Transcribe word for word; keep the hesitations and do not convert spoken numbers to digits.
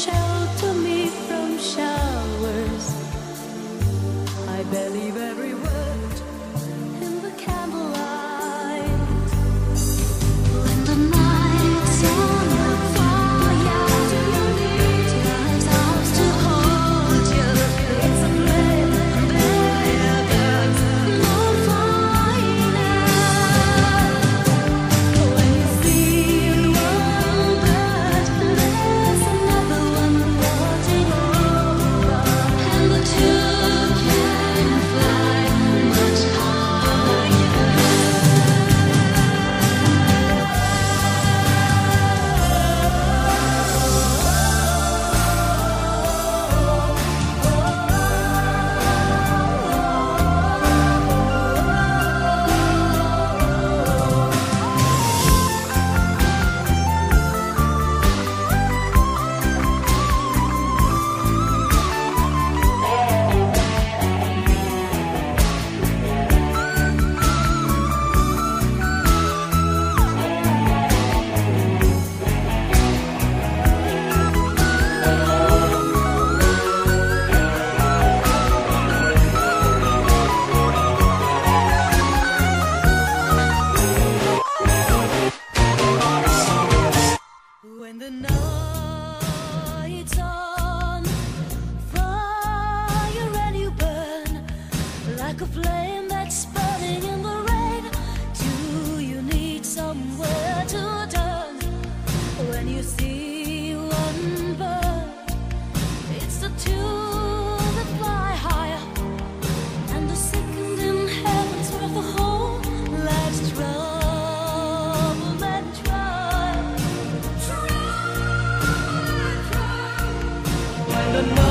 shelter me from showers. I believe every word in the candlelight. When the night's on fire, time's ours to hold you. It's a blade, blade, no final. When you see one bird, there's another one watching over, and the two can fly much higher. When the night's on fire and you burn like a flame that's burning in the rain, do you need somewhere to turn? When you see one bird, it's the two that fly higher, and the second in heaven's worth the whole life's trouble and trial. When the